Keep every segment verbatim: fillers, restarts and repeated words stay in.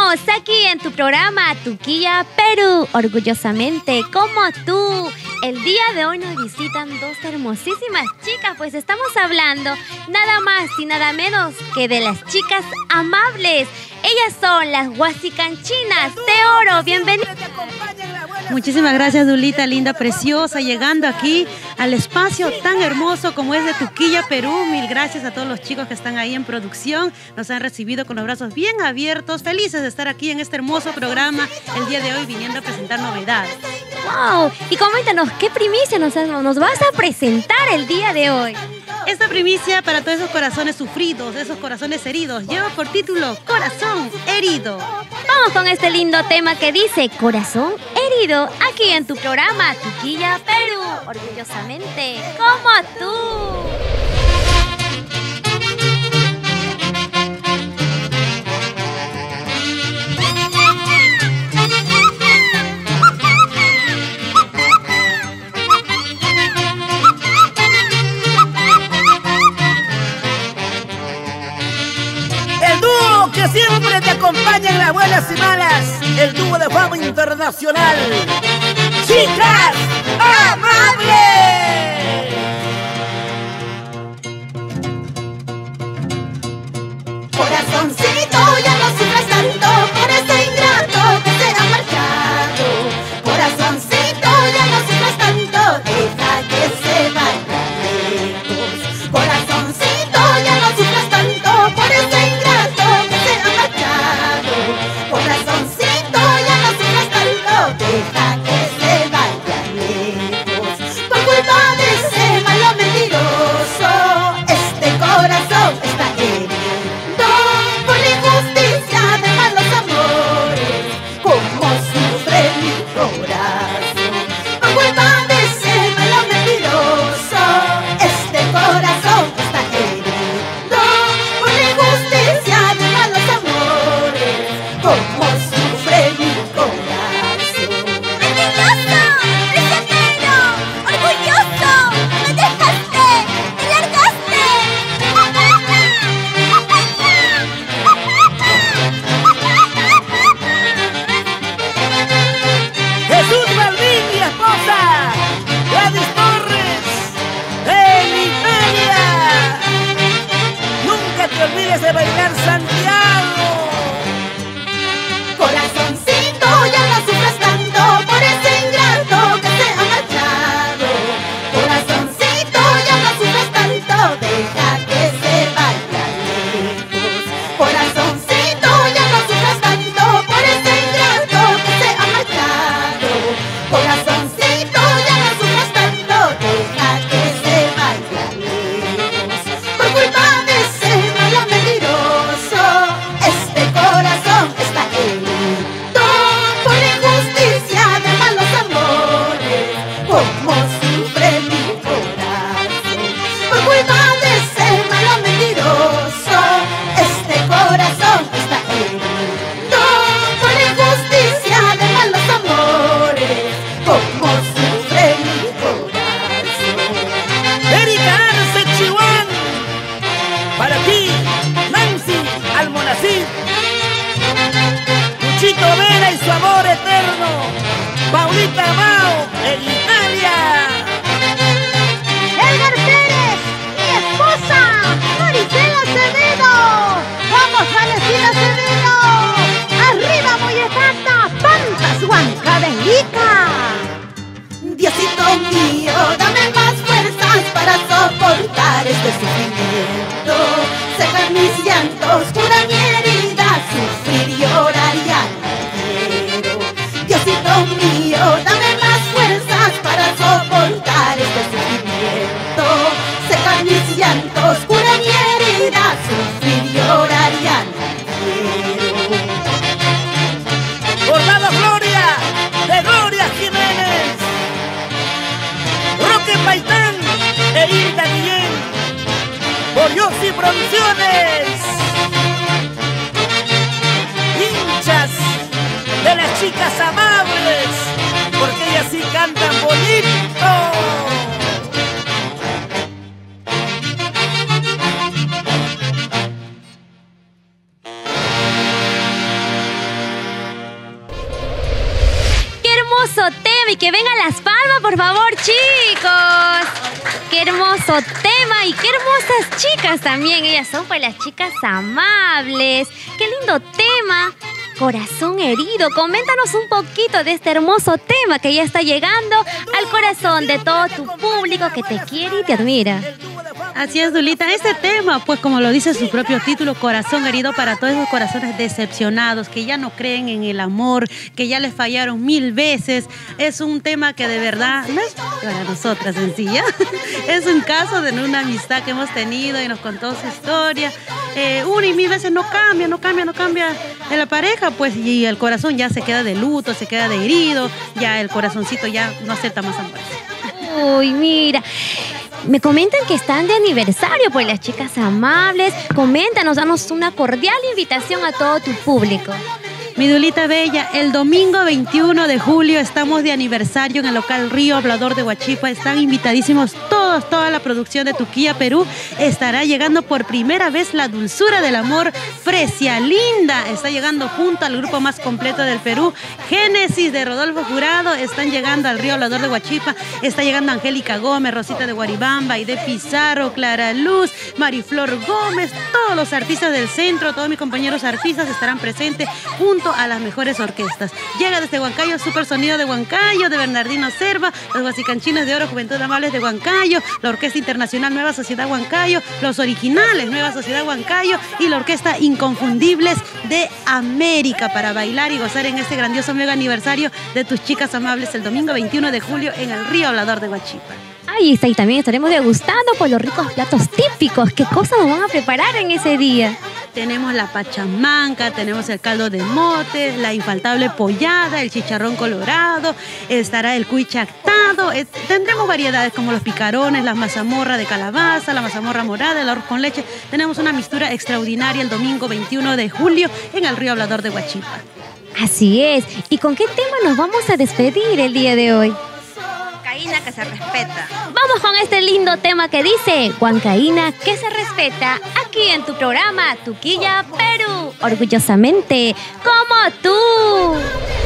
Estamos aquí en tu programa Tuquilla Perú, orgullosamente como tú. El día de hoy nos visitan dos hermosísimas chicas, pues estamos hablando nada más y nada menos que de las chicas amables. Ellas son las huasicanchinas de oro. Bienvenidas. Muchísimas gracias, Dulita, linda, preciosa, llegando aquí al espacio tan hermoso como es de Tuquilla, Perú. Mil gracias a todos los chicos que están ahí en producción. Nos han recibido con los brazos bien abiertos, felices de estar aquí en este hermoso programa el día de hoy, viniendo a presentar novedades. ¡Wow! Y coméntanos, ¿qué primicia nos, nos vas a presentar el día de hoy? Esta primicia para todos esos corazones sufridos, esos corazones heridos, lleva por título Corazón Herido. Vamos con este lindo tema que dice Corazón Herido, aquí en tu programa Tuquilla Perú, orgullosamente como tú. Que siempre te acompaña en las buenas y malas, el dúo de fama internacional, Chicas Amables. Corazoncito, ya no sufras tanto por ese ingrato que se ha marchado. Corazoncito, ya no sufras tanto, deja que se vaya lejos. Corazoncito, ya no sufras tanto por ese ingrato. Corazoncito, ya no sufras tanto, deja que se vaya lejos. Por culpa de ese malo mentiroso, este corazón está herido por la injusticia de malos amores. Como sufre mi corazón. Por culpa de ese malo mentiroso, este corazón está herido por la injusticia de malos amores. Como sufre mi corazón. ¡Mentiroso! ¡Prisionero! ¡Orgulloso! ¡Me dejaste! ¡Me largaste! Jesús Balvin y esposa Gladys Torres en Italia. Nunca te olvides de bailar Santiago. Corazoncito, ya no sufras tanto por ese ingrato que se ha marchado. Corazoncito, ya no sufras tanto, deja que se vaya lejos. Corazoncito, ya no sufras tanto por ese ingrato que se ha marchado. Corazoncito, ya no sufras tanto, deja que se vaya lejos. Por culpa de ese malo mentiroso, este corazón está herido por la injusticia de malos amores. Como sufre mi corazón. Por culpa de ese malo mentiroso, este corazón está herido por la injusticia de malos amores. Como sufre mi corazón. Erika Arce Chihuán, para ti, Nancy Almonacid, Luchito Vera y su amor eterno, Paulita Mao en Italia. Edgar Pérez, mi esposa, Maricela Acevedo. Vamos, Valentina Acevedo. Arriba, Molletata, Pantas, Huancavelica. Diosito mío, dame más fuerzas para soportar este sufrimiento. Secar mis llantos, cura mi herida, sufrir y llorar ya no quiero. Diosito mío, dame más fuerzas para soportar este sufrimiento. Secar mis llantos, cura mi herida, sufrir y llorar ya no quiero. Por la Gloria de Gloria Jiménez, Roque Paitán e Hilda Guillén, por Yossi Producciones, hinchas de las chicas amables, porque ellas sí cantan bonito. hermoso tema y que vengan las palmas, por favor, chicos. Qué hermoso tema y qué hermosas chicas también. Ellas son pues las chicas amables. Qué lindo tema. Corazón herido. Coméntanos un poquito de este hermoso tema que ya está llegando al corazón de todo tu público que te quiere y te admira. Así es, Dulita. Este tema, pues como lo dice su propio título, corazón herido, para todos esos corazones decepcionados, que ya no creen en el amor, que ya les fallaron mil veces. Es un tema que de verdad no es para nosotras sencilla. Es un caso de una amistad que hemos tenido y nos contó su historia. Eh, una y mil veces no cambia, no cambia, no cambia en la pareja, pues, y el corazón ya se queda de luto, se queda de herido, ya el corazoncito ya no acepta más amor. Uy, mira. Me comentan que están de aniversario, pues las chicas amables. Coméntanos, danos una cordial invitación a todo tu público. Mi Dulita Bella, el domingo veintiuno de julio estamos de aniversario en el local Río Hablador de Huachipa. Están invitadísimos todos, toda la producción de Tuquilla Perú. Estará llegando por primera vez la dulzura del amor, Fresia Linda. Está llegando junto al grupo más completo del Perú, Génesis de Rodolfo Jurado. Están llegando al Río Hablador de Huachipa. Está llegando Angélica Gómez, Rosita de Guaribamba, Aide Pizarro, Clara Luz, Mariflor Gómez. Todos los artistas del centro, todos mis compañeros artistas estarán presentes junto a las mejores orquestas. Llega desde Huancayo, Super Sonido de Huancayo, de Bernardino Serva, los Guasicanchines de Oro, Juventud Amables de Huancayo, la Orquesta Internacional Nueva Sociedad Huancayo, los originales Nueva Sociedad Huancayo y la Orquesta Inconfundibles de América, para bailar y gozar en este grandioso mega aniversario de tus chicas amables el domingo veintiuno de julio en el Río Hablador de Huachipa. Ahí está, y también estaremos degustando por los ricos platos típicos. ¿Qué cosas nos van a preparar en ese día? Tenemos la pachamanca, tenemos el caldo de mote, la infaltable pollada, el chicharrón colorado, estará el cuy chactado. Eh, tendremos variedades como los picarones, la mazamorra de calabaza, la mazamorra morada, el arroz con leche. Tenemos una mixtura extraordinaria el domingo veintiuno de julio en el Río Hablador de Huachipa. Así es. ¿Y con qué tema nos vamos a despedir el día de hoy? Huancaína que se respeta. Vamos con este lindo tema que dice Huancaína que se respeta, aquí en tu programa Tuquilla Perú, orgullosamente como tú.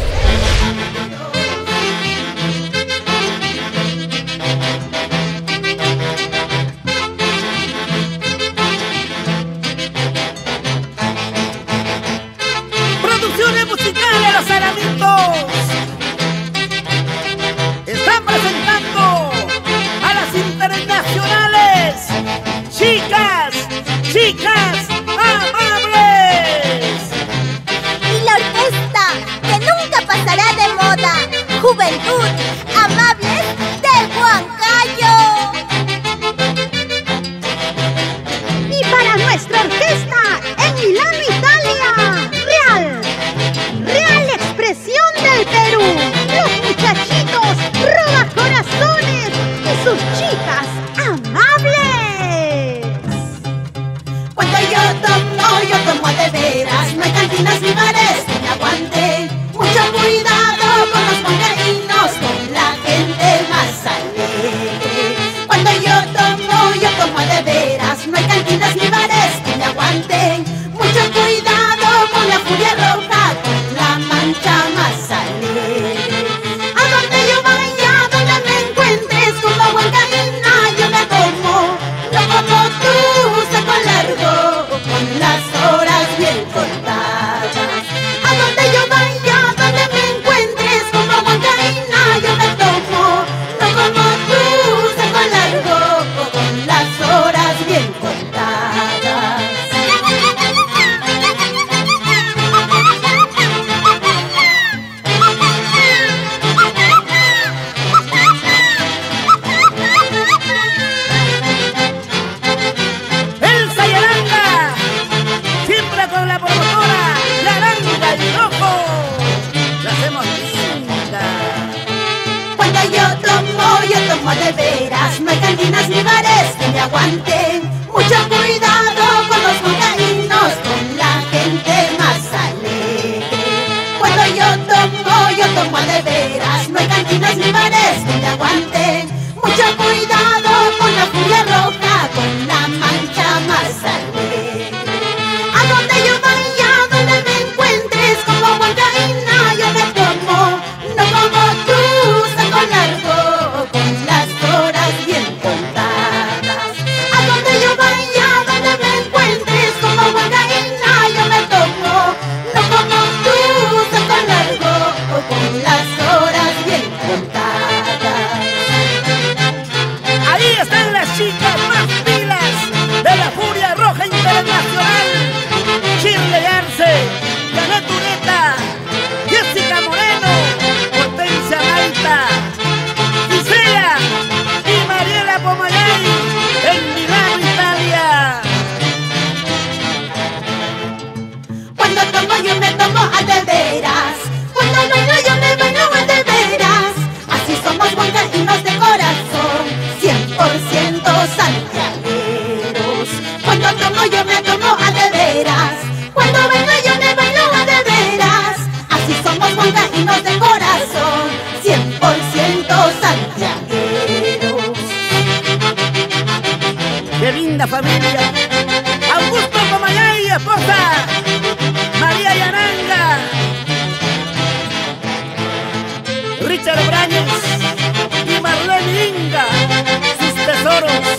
Producciones musicales Los Aramitos están presentando a las internacionales chicas, chicas amables. Y la orquesta que nunca pasará de moda, Juventud Amables de Huancayo. Y para nuestra orquesta en Milán, Italia, Real, Real Expresión del Perú, los muchachitos roba corazones y sus chicas amables. Cuando yo tomo, yo tomo de veras, no hay cantinas ni bares que me aguanten. Mucho cuidado con los huancaínos, con la gente más alegre. Cuando yo tomo, yo tomo de veras, no hay cantinas ni bares que me aguanten. Mucho cuidado con la furia roja, con la mancha más alegre. A donde yo vaya, donde me encuentres, como huancaína yo me tomo. No como tú, saco largo, con las horas bien contadas. A donde yo vaya, donde me encuentres, como huancaína yo me tomo. No como tú, saco largo, con las horas bien contadas. Elsa y Aranda, siempre con la promotora, la Aranda y Loco. La hacemos linda. Cuando yo tomo, yo tomo de veras, no hay cantinas ni bares que me aguanten. Mucho cuidado con los huancaínos, con la gente más alegre. Cuando yo tomo, yo tomo de veras, no hay cantinas ni bares que me aguanten. Mucho cuidado con la furia roja, con la mancha más alegre. A donde yo vaya, donde me encuentres, como huancaína yo me tomo. No como tú, contadas. Ahí están las chicas más pilas de la Furia Roja Internacional. Shirley Arce, Janet Ureta, Jessica Moreno, Hortensia Maita, Gisela y Mariela Pomayay en Milano, Italia. Cuando tomo yo me tomo a de veras, cuando bailo yo me bailo a de veras. Así somos huancaínos de corazón, cien por ciento santiagueros. Cuando tomo yo me tomo a de veras, cuando bailo yo me bailo a de veras. Así somos huancaínos de corazón, cien por ciento santiagueros. ¡Qué linda familia! Augusto Pomayay y esposa María Yananga, Richard Brañez y Marlene Inga, sus tesoros.